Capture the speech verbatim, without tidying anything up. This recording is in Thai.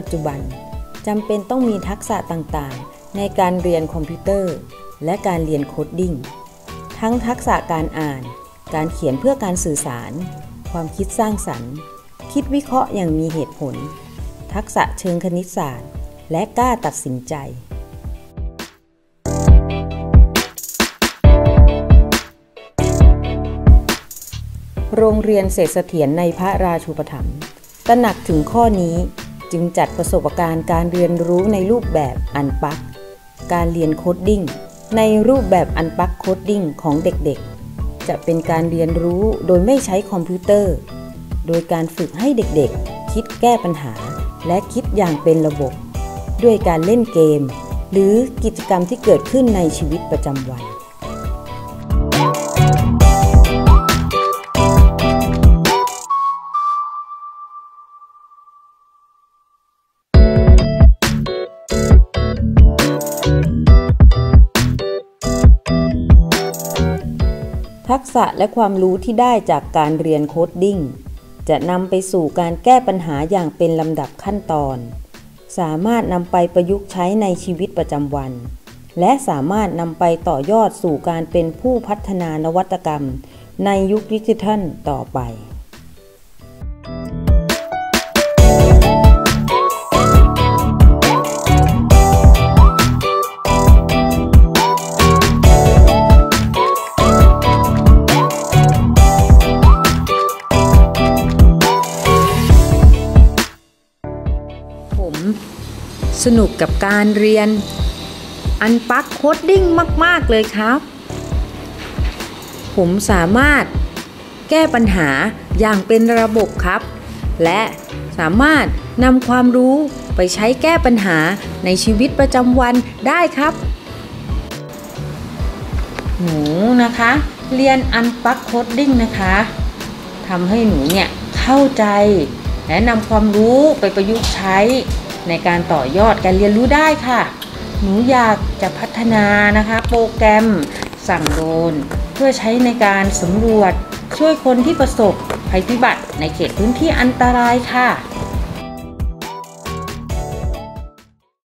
ปัจจุบันจำเป็นต้องมีทักษะต่างๆในการเรียนคอมพิวเตอร์และการเรียนโคดดิ้งทั้งทักษะการอ่านการเขียนเพื่อการสื่อสารความคิดสร้างสรรค์คิดวิเคราะห์อย่างมีเหตุผลทักษะเชิงคณิตศาสตร์และกล้าตัดสินใจโรงเรียนเศรษฐเสถียรในพระราชูปถัมภ์ตระหนักถึงข้อนี้จึงจัดประสบการณ์การเรียนรู้ในรูปแบบอันปักการเรียนโคดดิ้งในรูปแบบอันปักโคดดิ้งของเด็กๆจะเป็นการเรียนรู้โดยไม่ใช้คอมพิวเตอร์โดยการฝึกให้เด็กๆคิดแก้ปัญหาและคิดอย่างเป็นระบบด้วยการเล่นเกมหรือกิจกรรมที่เกิดขึ้นในชีวิตประจำวันทักษะและความรู้ที่ได้จากการเรียนโคดดิ้งจะนำไปสู่การแก้ปัญหาอย่างเป็นลำดับขั้นตอนสามารถนำไปประยุกต์ใช้ในชีวิตประจำวันและสามารถนำไปต่อยอดสู่การเป็นผู้พัฒนานวัตกรรมในยุคดิจิทัลต่อไปสนุกกับการเรียนอันปักโคดดิ้งมากๆเลยครับผมสามารถแก้ปัญหาอย่างเป็นระบบครับและสามารถนำความรู้ไปใช้แก้ปัญหาในชีวิตประจำวันได้ครับหนูนะคะเรียนอันปักโคดดิ้งนะคะทำให้หนูเนี่ยเข้าใจและนำความรู้ไปประยุกต์ใช้ในการต่อยอดการเรียนรู้ได้ค่ะหนูอยากจะพัฒนานะคะโปรแกรมสั่งโดรนเพื่อใช้ในการสำรวจช่วยคนที่ประสบภัยพิบัติในเขตพื้นที่อันตรายค่ะ